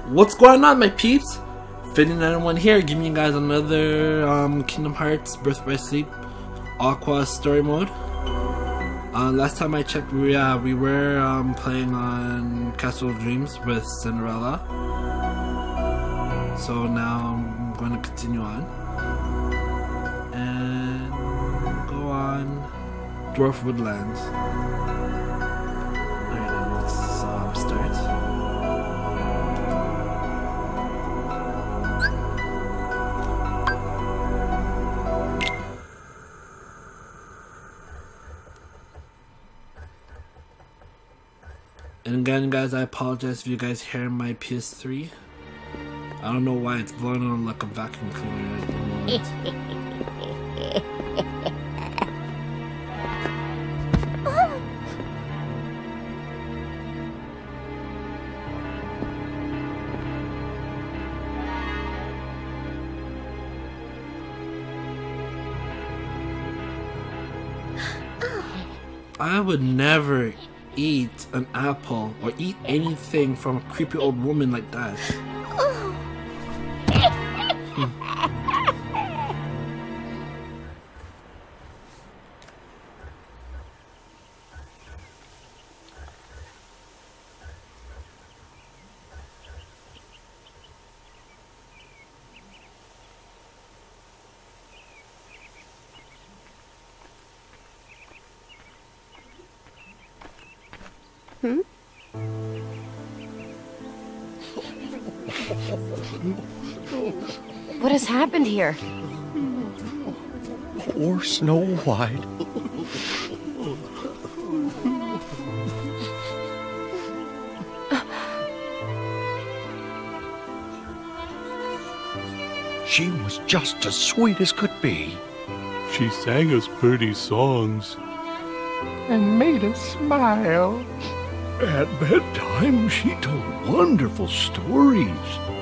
What's going on, my peeps? Fitting91 here, giving you guys another Kingdom Hearts Birth by Sleep Aqua story mode. Last time I checked, we were playing on Castle of Dreams with Cinderella. So now I'm going to continue on and go on Dwarf Woodlands. Alright, then let's start. And again, guys, I apologize if you guys hear my PS3. I don't know why it's blowing on like a vacuum cleaner at the moment. I would never eat an apple or eat anything from a creepy old woman like that. What has happened here? Poor Snow White. She was just as sweet as could be. She sang us pretty songs. And made us smile. At bedtime, she told wonderful stories.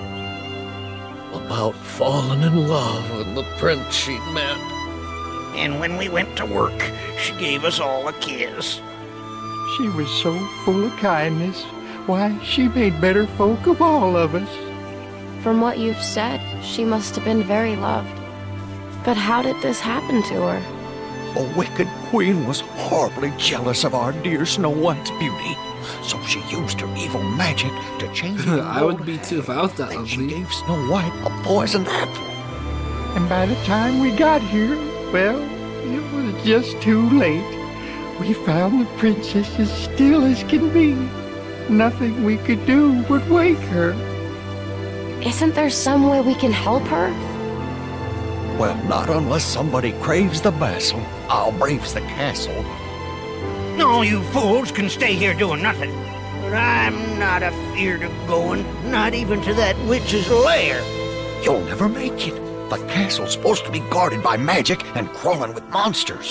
About falling in love with the prince she'd met. And when we went to work, she gave us all a kiss. She was so full of kindness. Why, she made better folk of all of us. From what you've said, she must have been very loved. But how did this happen to her? A wicked queen was horribly jealous of our dear Snow White's beauty. So she used her evil magic to change the I would be too if I was that She ugly. gave Snow White a poisoned apple. And by the time we got here, well, it was just too late. We found the princess as still as can be. Nothing we could do would wake her. Isn't there some way we can help her? Well, not unless somebody craves the vessel. I'll braves the castle. No, you fools can stay here doing nothing. But I'm not afeard of going, not even to that witch's lair. You'll never make it. The castle's supposed to be guarded by magic and crawling with monsters.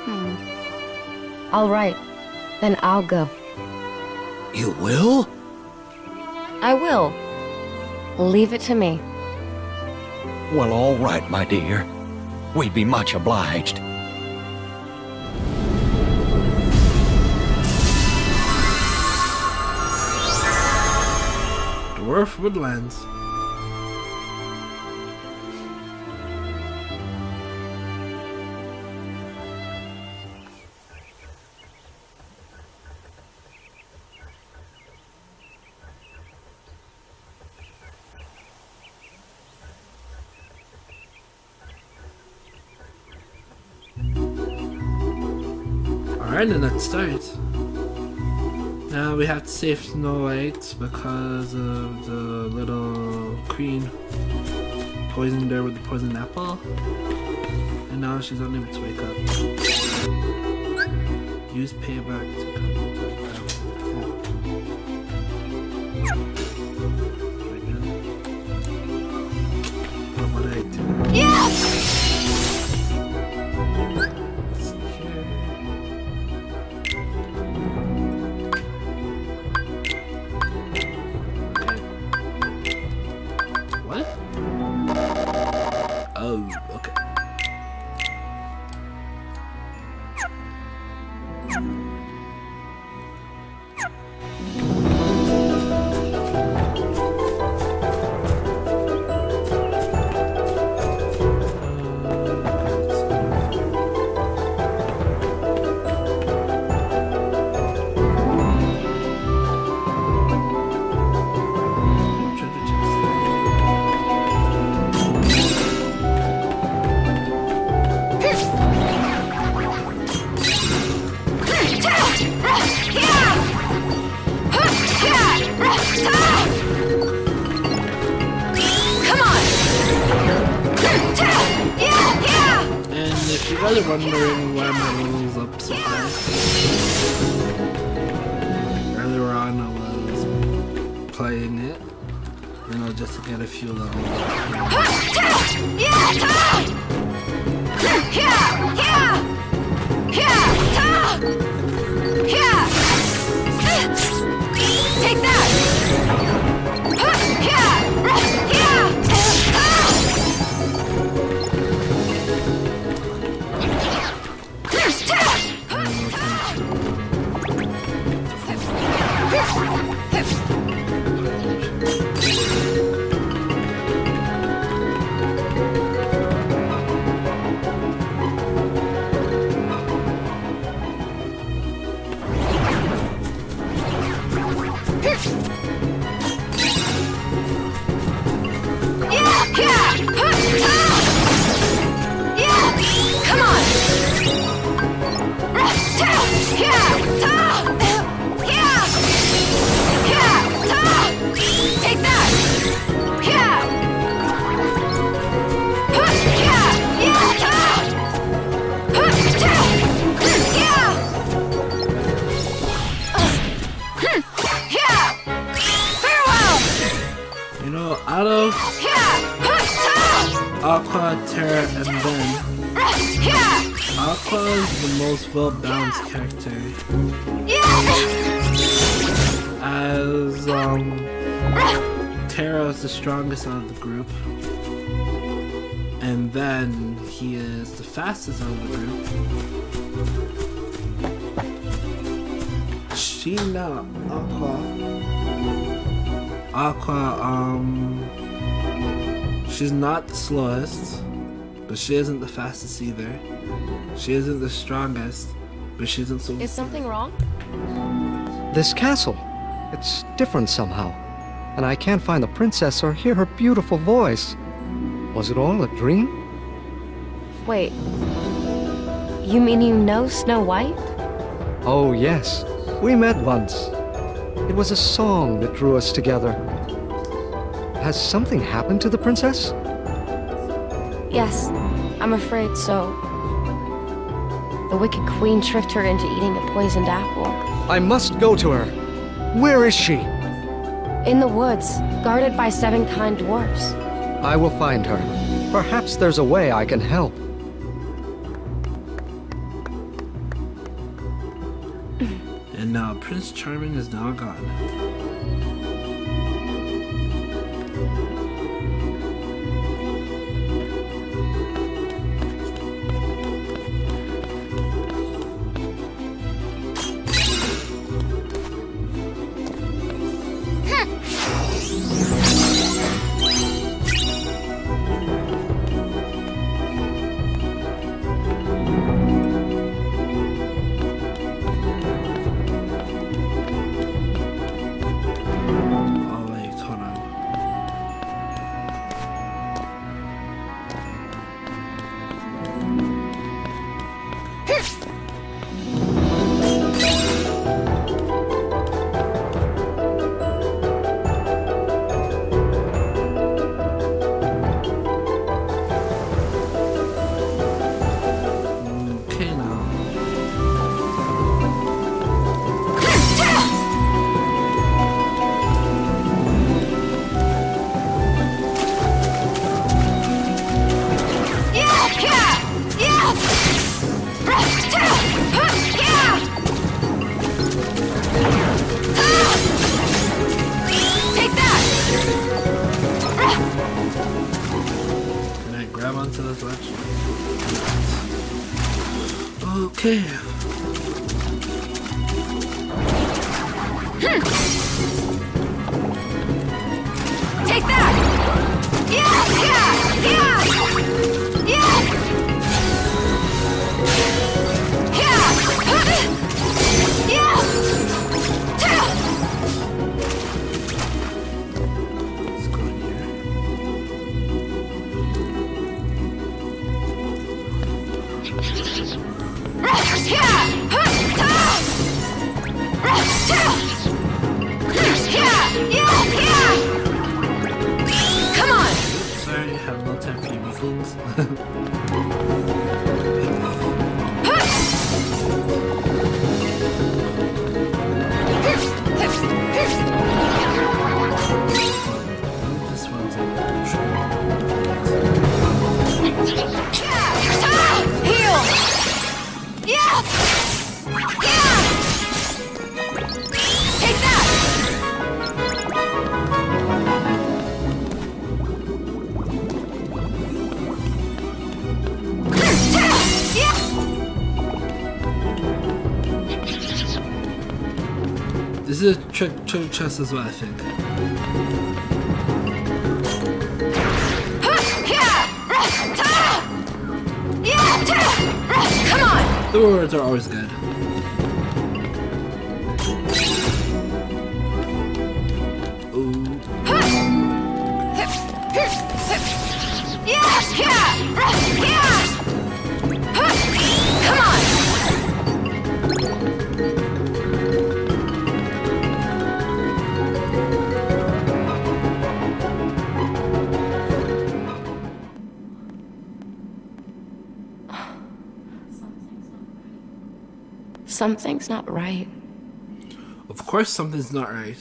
All right, then I'll go. You will? I will. Leave it to me. Well, all right, my dear. We'd be much obliged. Dwarf Woodlands. Alright, then let's start. Now we have to save Snow White because of the little queen poisoned her with the poison apple. And now she's unable to wake up. Use payback to what would I do? Yeah! Oh, okay. guys are wondering why my level's up so fast, earlier on I was playing it, you know, just to get a few levels up. Take that! Out of Aqua, Terra, and Ben, Aqua is the most well-balanced character. As Terra is the strongest out of the group, and then he is the fastest out of the group. Sheena, Aqua, she's not the slowest, but she isn't the fastest either. She isn't the strongest, but she isn't so... Is something wrong? This castle, it's different somehow, and I can't find the princess or hear her beautiful voice. Was it all a dream? Wait. You mean you know Snow White? Oh yes, we met once. It was a song that drew us together. Has something happened to the princess? Yes, I'm afraid so. The Wicked Queen tricked her into eating a poisoned apple. I must go to her. Where is she? In the woods, guarded by 7 kind dwarfs. I will find her. Perhaps there's a way I can help. And now Prince Charming is now gone. Okay. Take that! Yeah! Let's go in here. Yeah! This is a treasure chest as well, I think. Come on! The rewards are always good. Ooh. Come on! Something's not right. Of course something's not right.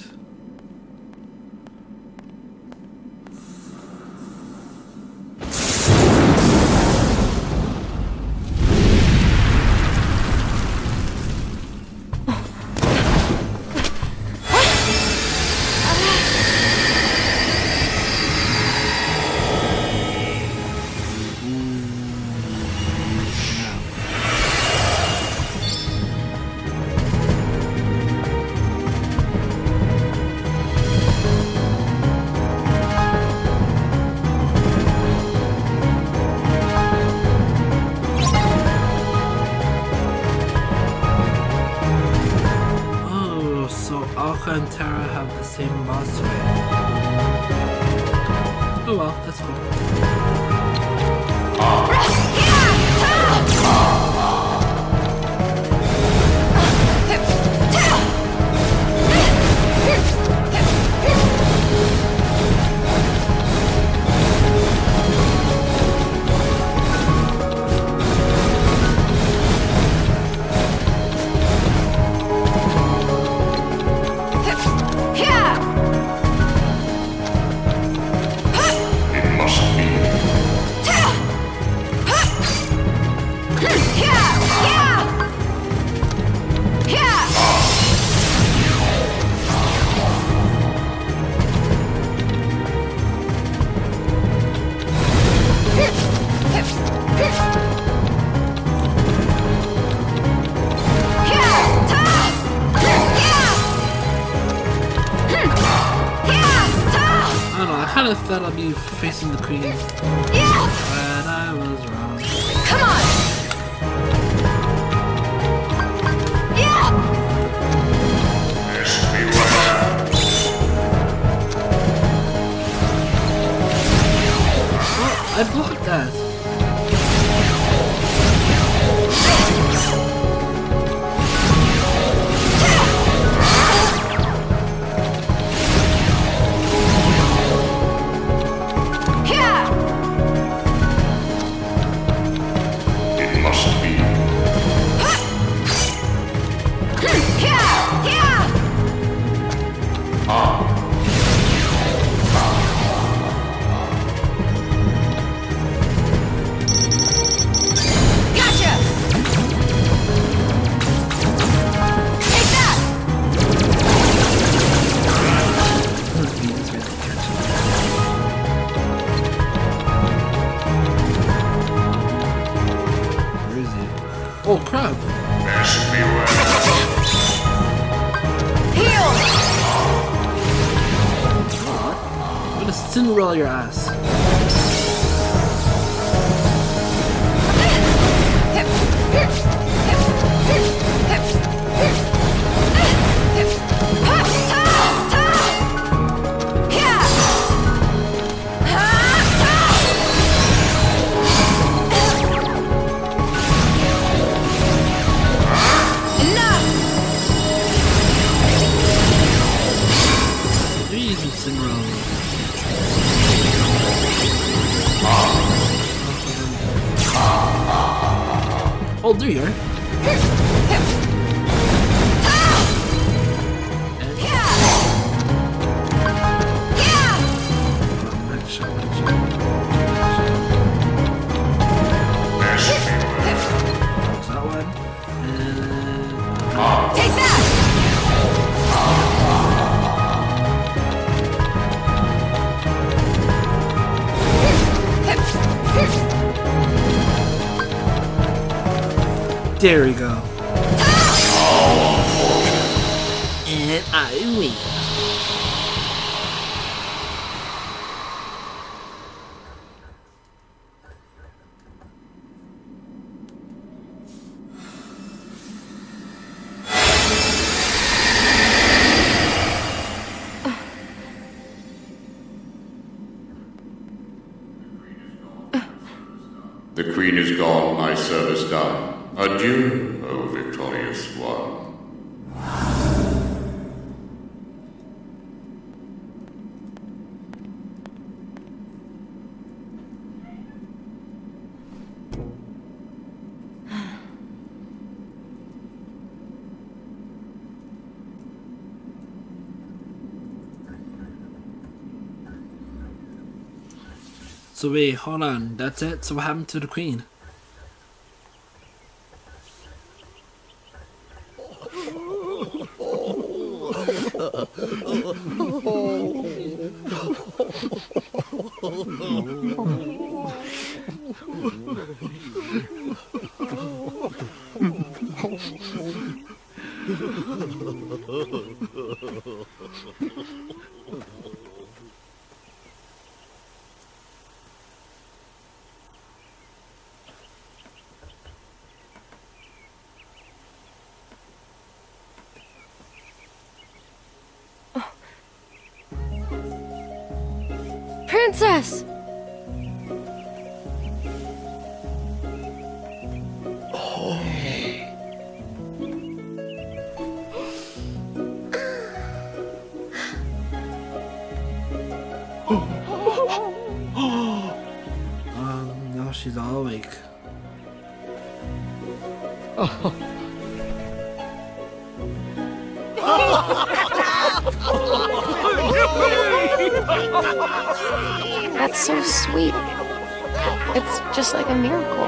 Alka and Terra have the same boss fight. Oh well, that's I thought I'd be facing the queen, but I was wrong. Come on! Oh, I blocked that. Oh crap! Heal! I'm gonna Cinderella your ass. Oh, there you are. That one. And... Take that! There we go. and I win. The Queen is gone, my service done. Adieu, O victorious one. So wait, hold on. That's it? So what happened to the Queen? Princess! Now she's all awake. That's so sweet. It's just like a miracle.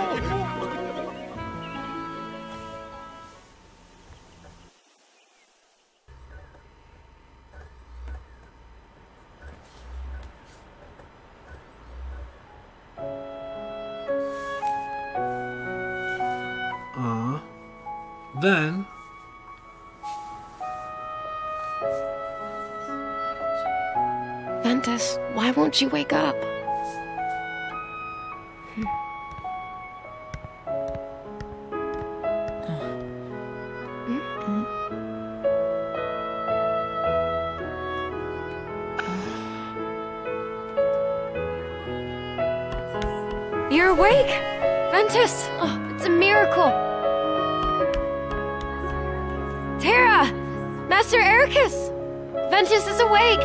Then Ventus, why won't you wake up? You're awake! Ventus! Oh, it's a miracle! Terra! Master Ericus! Ventus is awake!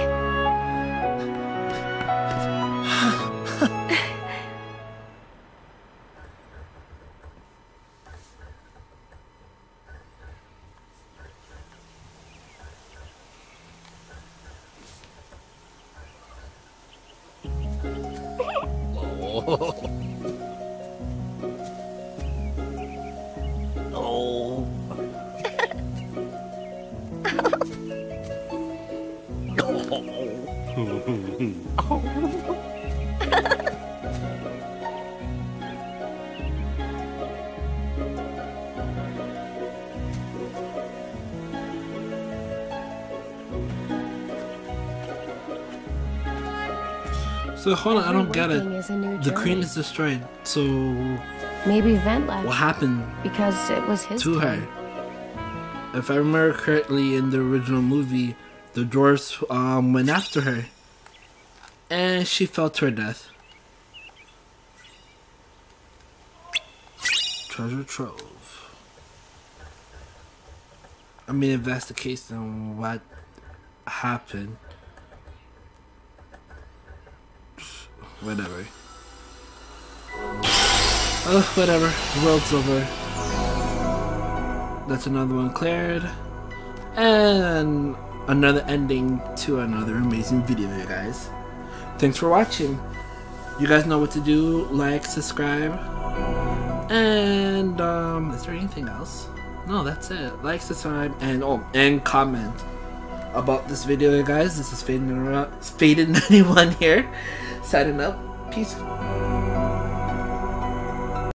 So hold on, I don't get it. Waking is a new The Queen journey. is destroyed. So Maybe Vent left what happened because it was his to time. her? If I remember correctly, in the original movie, the dwarves went after her, and she fell to her death. Treasure trove. I mean, if that's the case, then what happened? Whatever. Oh, whatever. The world's over. That's another one cleared. And another ending to another amazing video, you guys. Thanks for watching. You guys know what to do. Like, subscribe. And, is there anything else? No, that's it. Like, subscribe, and comment about this video, you guys. This is Faded91 here. Signing up. Peace.